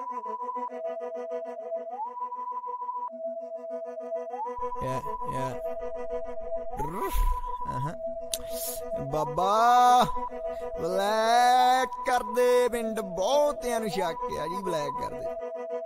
baa baa black कर दे पिंड बहुतियां नूं शक आ जी ब्लैक कर दे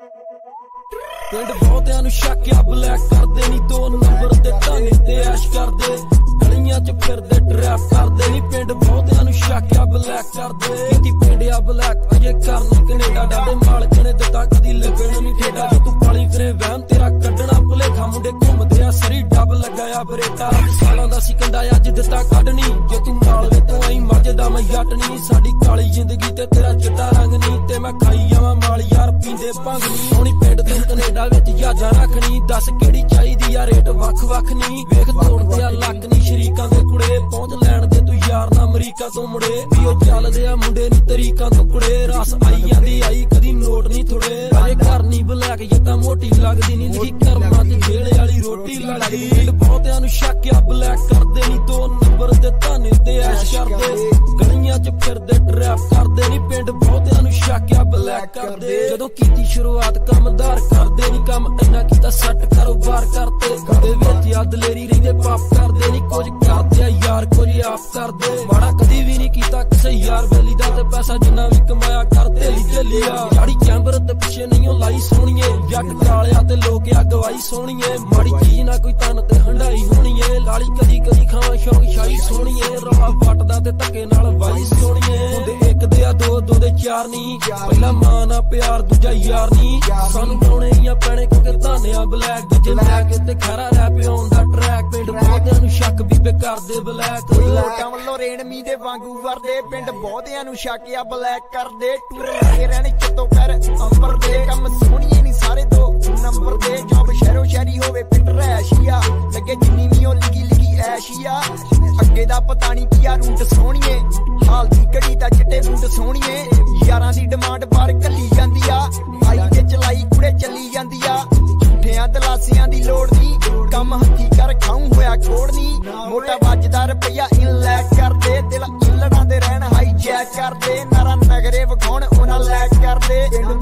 पिंड बहुतियां नूं शक आ ब्लैक कर दे नी 2 नंबर ते ताने ते ऐश कर दे गलियां च फिरदे ट्रैप कर दे नी पिंड बहुतियां नूं शक आ ब्लैक कर दे कीती पिंड आ ब्लैक अजे करनी कनेडा डाडे मालक ने दिता कदी लगण नी ठेडा जे तू पाली करे वहम तेरा कड्डना भुलेखा मुंडे घुमदे आ सरी डब लगाया बरेटा सालां दा सी कंडा अज दिता कढनी जे तू नाल वे तू आई मजदा मैं जटनी साडी काली जिंदगी ते तेरा चिट्टा रंग नी ते मैं खाई जावां माल यार पींदे भंग नी सोहनी पिंड ते कनेडा विच याजा रखनी दस केड़ी चाहीदी आ रेट वख वख नी वेख तोड़दे आ लक नी शरीकां दे कुड़े पहुंच लैण दे तू यार ना अमरीका तो मुड़े पीओ चलदे आ मुंडे नी तरीकां तो कुड़े रस आई जांदी आई कदी नोट नी थोड़े अजे घर नी ब्लैक ये तां मोटी लगदी नी लिखी करमां ते जेले वाली रोटी लगदी पिंड बहुतियां नूं शक आ ब्लैक करदे नी 2 नंबर ते ताने ते ऐश करदे गलियां च फिरदे ट्रैप करदे नी पिंड बहुतियां नूं शक आ ब्लैक करदे जदों कीती शुरुआत कमदार करदे नी कम इन्ना कीता सट कारोबार करते कदे विच आ दलेरी रहिंदे पाप करदे नी कुछ करदे यार कुछ आप करदे माड़ा कदी भी नी कीता किसे यार वैली दा ते पैसा जिन्ना भी कमाया करदे लिया याड़ी चैंबर ते पिछे नहीं लाई सोहणीए जट कालिया ते लोक आ गवाई सोहणीए माड़ी चीज ना कोई तन ते हंडाई होणीए लाली कदी कदी खावां शौक शाही सोहणीए रवा वटदा ते धक्के नाल वाई सोहणीए मुंडे एक दे आ 2 2 दे 4 नी पहला मां ना प्यार दूजा यार नी सानू पाउणे या पैणे क्योंकि ताने आ ब्लैक दूजे लैक ते खरा रैप ऑन दा ट्रैक पिंड बहुतियां नूं शक भी बेकार दे ब्लैक लोटां वल्लों रेण मी दे वांगू वरदे पिंड बहुतियां नूं शक आ ब्लैक कर दे टूर लगे रहने चित्तों पैर अंबर दे कम सोहणीए नी सारे 2 नंबर दे जॉब शहरों शहरी होवे पिंड रैशिया लगे जिन्नी भी ओ लिखी लिखी ऐशिया अगे दा पता नहीं किया रूट सोहणीए हाल दी घड़ी दा चिट्टे बूट सोहणीए यारां दी डिमांड बाहर कल्ली जांदी आ आई ते चलाई कुड़े चली जांदी आ झूठियां दलासियां दी लोड़ नी कम हत्थी कर खाऊं होया कोड़ नी मोटा वजदा रुपया इन लैक कर दे दिल लड़ां दे रहन हाई जैक कर दे नारा नगरे विखाउण उन्हां लैक कर दे